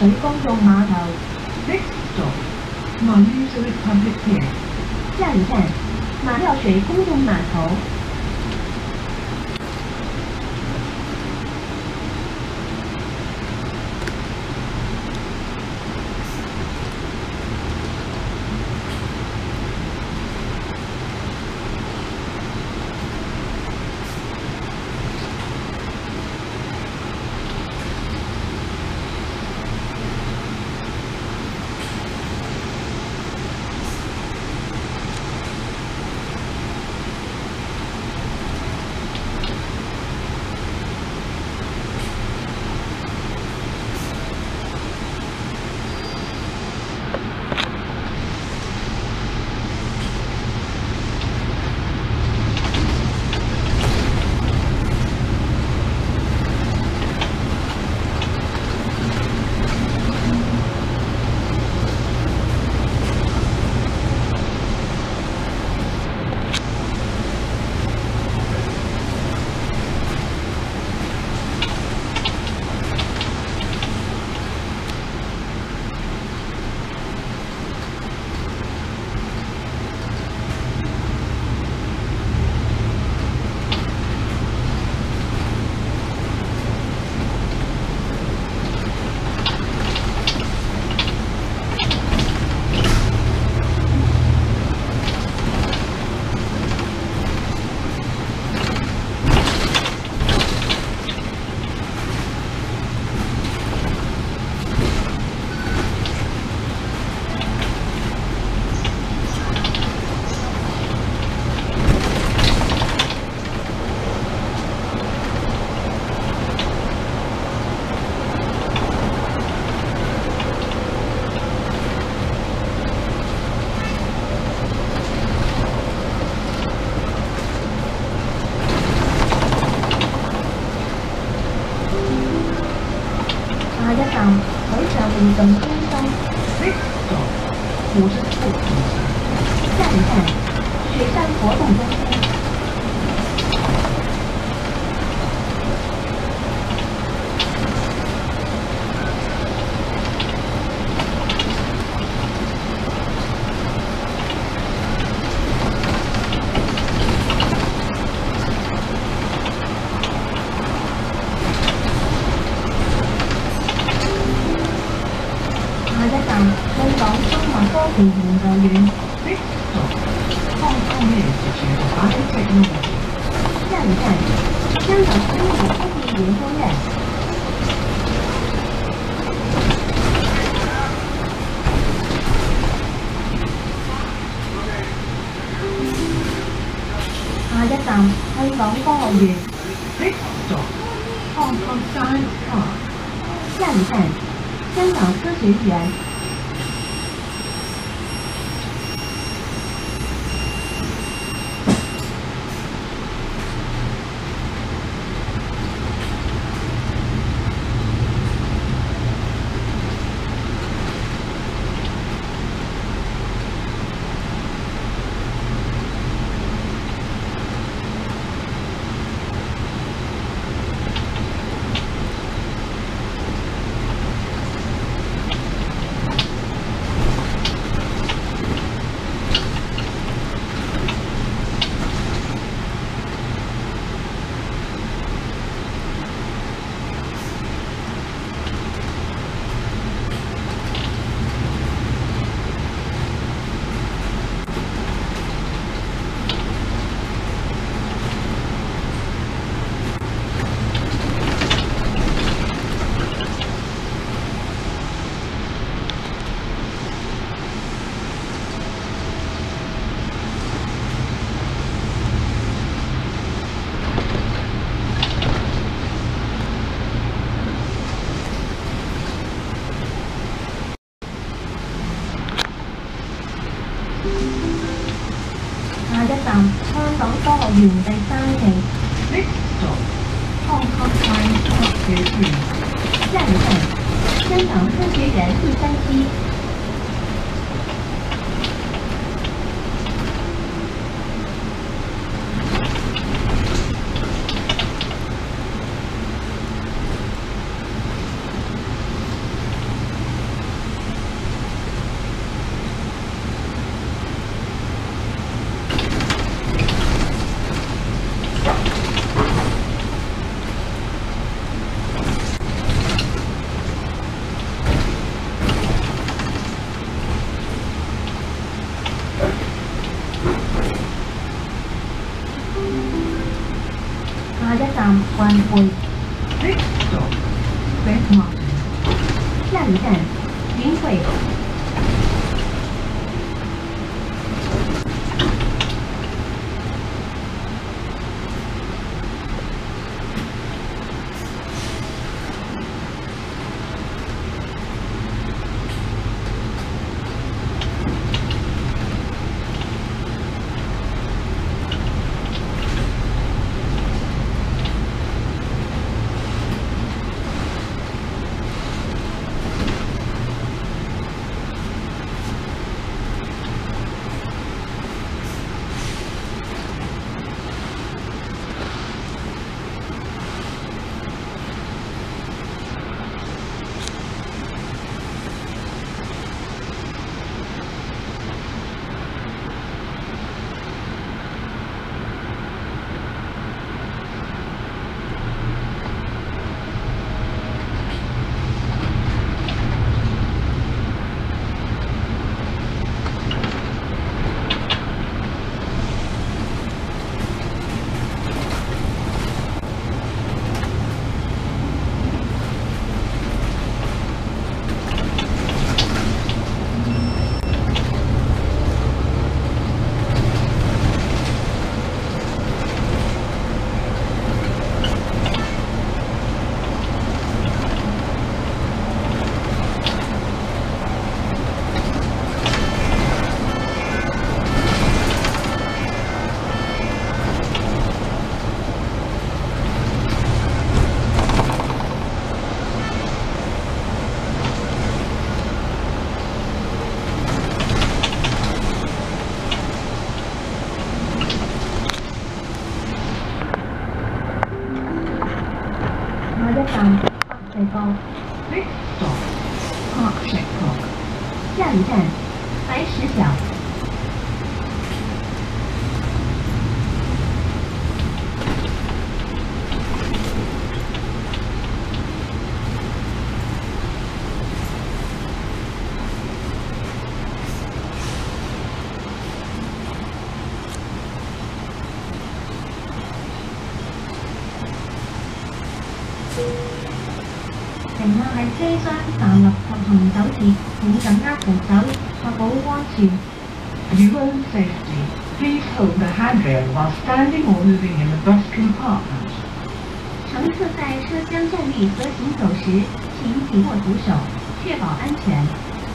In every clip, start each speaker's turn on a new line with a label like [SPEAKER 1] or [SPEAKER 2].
[SPEAKER 1] 水公众码头。
[SPEAKER 2] Next stop, Malaysia Republic Pier.
[SPEAKER 1] 下一站，马料水公众码头。 下一站，海上活動中心。
[SPEAKER 2] Next stop, Water Sports Centre.
[SPEAKER 1] 下一站，水上活动中心。下一站，香港生物科技研究院。
[SPEAKER 2] Next stop, Hong Kong Institute of Biotechnology.
[SPEAKER 1] 下一站，香港生物科技研究院。下一站，香港科學園。
[SPEAKER 2] Next stop, Hong Kong Science Park.
[SPEAKER 1] 下一站，香港科學園。 下一站，香港科學園第3期。
[SPEAKER 2] Next stop, Hong Kong Science Park Pier 3.
[SPEAKER 1] 下一站，香港科學園第3期。 站環匯，
[SPEAKER 2] Next stop, St. Martin.
[SPEAKER 1] 下一站雲匯。下一站北角，
[SPEAKER 2] Next stop, Park Checkpoint.
[SPEAKER 1] 下一站白石角。乘客喺車廂站立及行走時，請緊握扶手，確保安全。
[SPEAKER 2] For your own safety, please hold the handrail while standing or moving in the bus compartment.
[SPEAKER 1] 乘客在车厢站立和行走时，请紧握扶手，确保安全。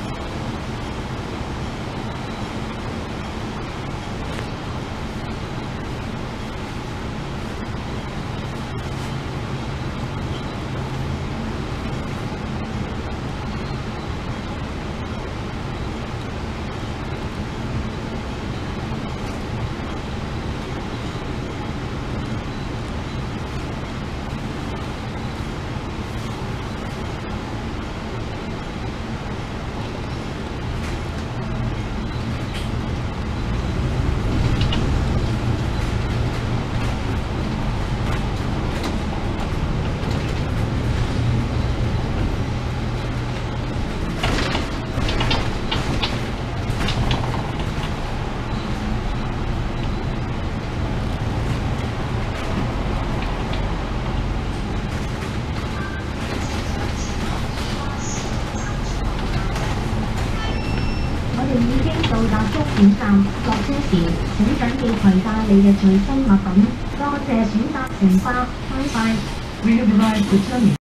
[SPEAKER 1] 我哋已經到達終點站，落車時請緊要攜帶你嘅隨身物品。多謝選擇乘搭，拜拜。
[SPEAKER 2] We have arrived at terminal.